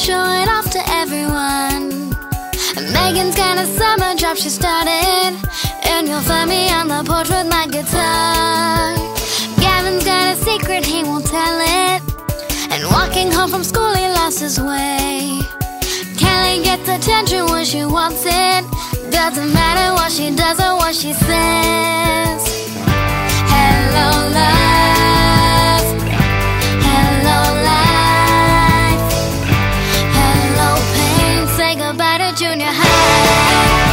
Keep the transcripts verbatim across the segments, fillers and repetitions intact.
show it off to everyone. Megan's got a summer job she started, and you'll find me on the porch with my guitar. Gavin's got a secret, he won't tell it, and walking home from school he lost his way. Kelly gets attention when she wants it, doesn't matter what she does or what she says. Hello love, hello life, hello pain, say goodbye to junior high.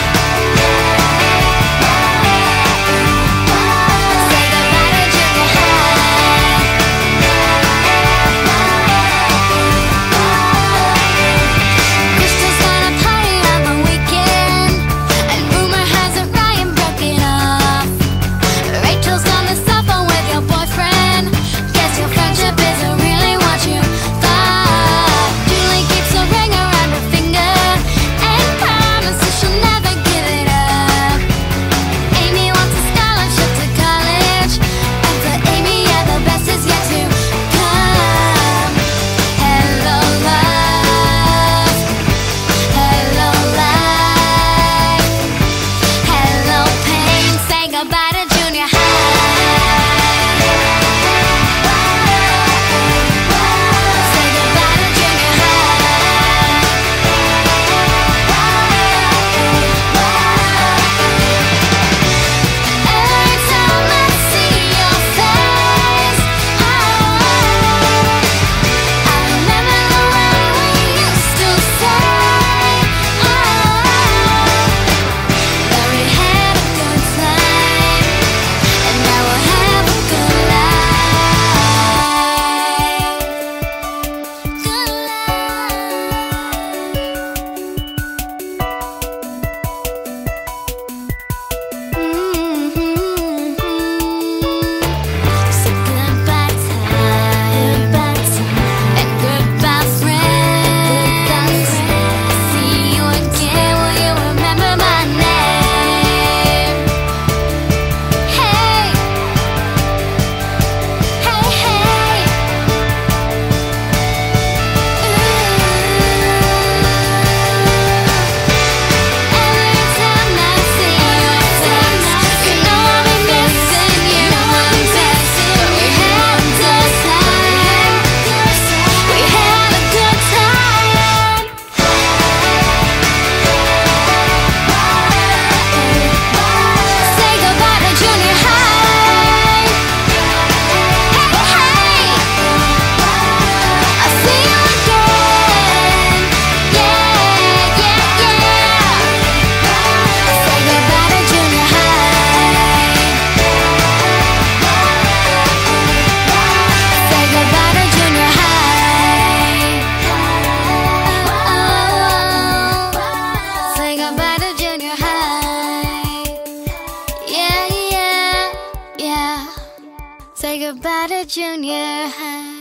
Say goodbye to junior high.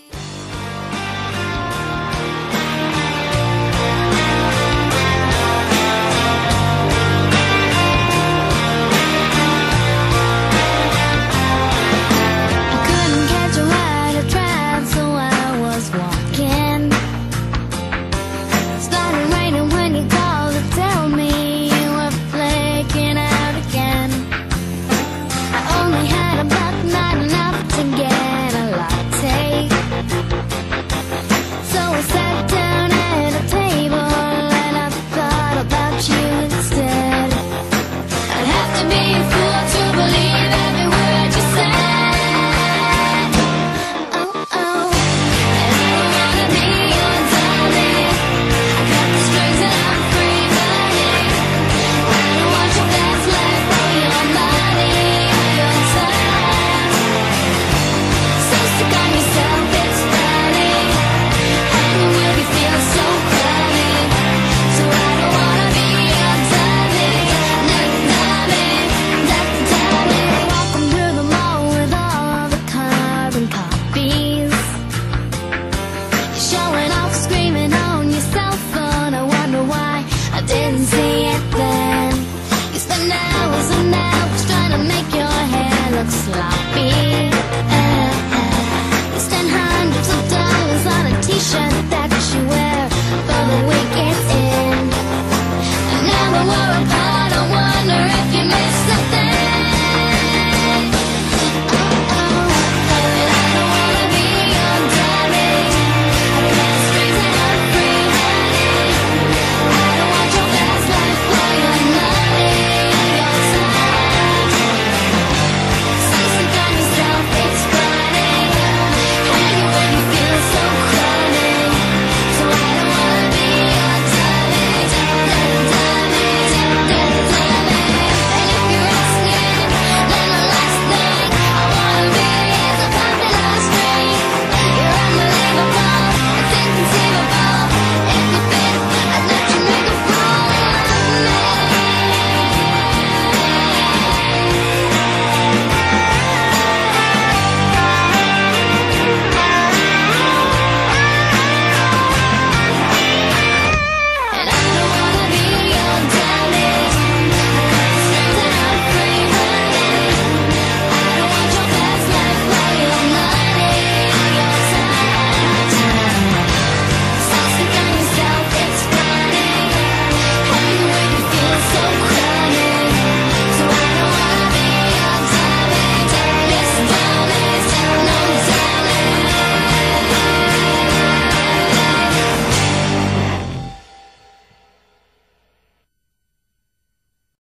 Didn't see it then. You spend hours and hours trying to make your hair look sloppy. Uh, uh. You spend hundreds of dollars on a t-shirt that